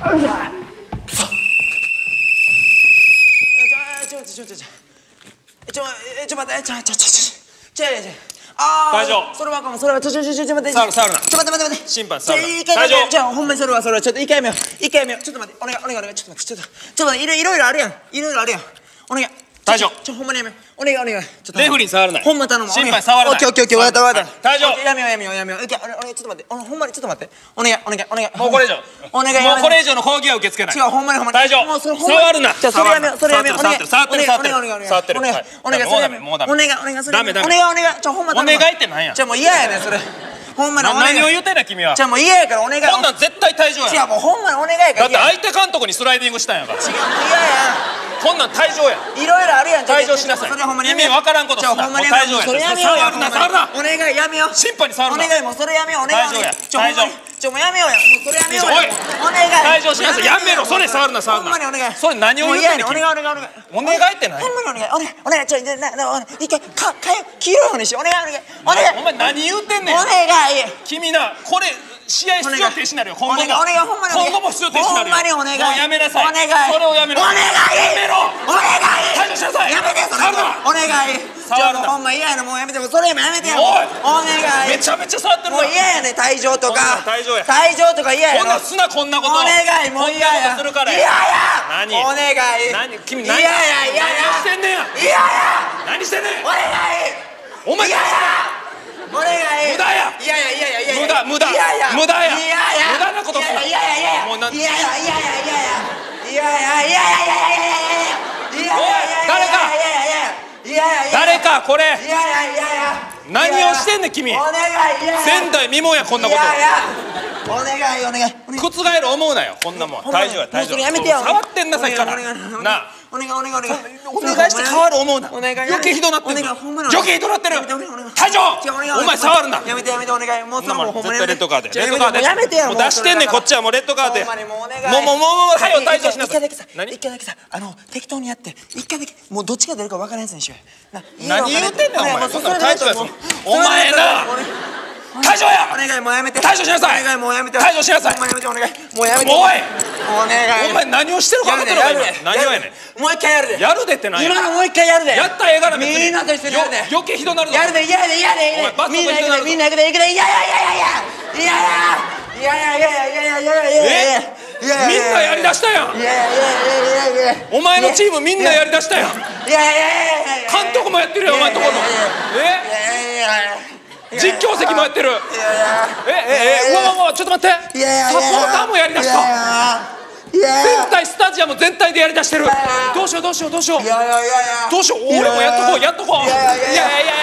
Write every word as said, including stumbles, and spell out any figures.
ちょちょちょちょちょちょ待ってちょちょちょちょちょちょああ大丈夫それはあかんそれはちょちょちょちょ待って触る触るなちょ待って待って待って審判触るな大丈夫じゃあほんまにそれはそれはちょっと一回やめよう一回やめようちょっと待ってお願いお願いお願いちょっと待ってちょっとちょっと待っていろいろいろあるやんいろいろあるやんお願い大丈夫ちょほんまにやめようお願いお願いちょっとレフリー触るなほんま頼む審判触るなオッケーオッケーオッケーわかったわかった大丈夫やめようやめようやめよういけお願いちょっと待ってほんまにちょっと待ってお願いお願いお願いもうこれ以上お願いもうこれ以上の抗議は受け付けない違うほんまにほんまに大丈夫触るなじゃあそれやめようそれやめようお願い触ってる触ってる触ってるお願いお願いそれやめようお願いお願いそれダメダメお願いお願いちょほんまお願いってなんやじゃあもう嫌やねんそれほんまに何を言うてんねん君はじゃあもう嫌やからお願いこんなん絶対退場や違うもうほんまにお願いからだって相手監督にスライディングしたんやから違うもう嫌やこんなん退場やいろいろあるやん退場しなさい意味わからんことすなもう退場やそれやめよう触るな触るなお願いやめよう審判に触るなお願いもうそれやめようお願い退場や退場ちょもうやめようやもうそれやめようやお願い退場しなさいやめろそれ触るな触るなほんまにお願いそれ何を言ってんねんお願いお願いお願いお願いって何ほんまにお願いお願いお願いちょなな一回かかよ黄色い方にしようお願いお願いお願いお前何言ってんねんお願い君なこれ試合出場停止になるよ今後も今後も出場停止になるよもうやめなさいお願いそれをやめろお願いやめろお願い退場しなさいやめてそれお願い触るなほんま嫌やなもうやめてそれもやめてよお願いめちゃめちゃ触ってるなもう嫌やね退場とか退場や退場とか嫌やこんなすなこんなことお願いもう嫌や嫌や何お願い何君何嫌や嫌や何してんねん嫌や何してんねんお願いお前嫌やお願い無駄やいやいやいやいや無駄無駄無駄や無駄なことするいやいやいやもうなんいやいやいやいやいやいやいやいやいやいやいやいやいや誰か誰かこれいやいやいやいや何をしてんねん君お願い前代未聞やこんなことお願いお願い覆る思うなよこんなもん退場や退場やめてよ触ってんなさっきからなあお願いお願いお願いお願いして変わる思うな余計ひどなってる余計ひどなってる退場お前触るなやめてやめてお願いもうそのもう絶対レッドカードレッドカードやめてよもう出してんねんこっちはもうレッドカードやもうもうもうはよ退場しなさい一回だけさあの適当にやって一回だけもうどっちが出るか分からんやつにしよう何言うてんねんお前そんなの退場やお前な退場やお願いもうやめて退場しなさいお願いもうやめて退場しなさいお前やめてお願いもうやめておいお願いお前何をしてるか分かってるのか今何をやねんもう一回やるでやるでって何や今のもう一回やるでやったらええから別にみんなと一緒にやるで余計ひどなるぞやるで嫌で嫌でみんな行くでみんな行くで行くでいやいやいやいやいやいやいやいやいやいやいやいやいやみんなやりだしたやんいやいやいやいやいやお前のチームみんなやりだしたやんいやいやいやいや監督もやってるよお前のところえ実況席もやってるえええうわうわちょっと待ってサポーターもやりだした全体スタジアム全体でやりだしてるどうしようどうしようどうしようどうしよう俺もやっとこうやっとこういやいやいや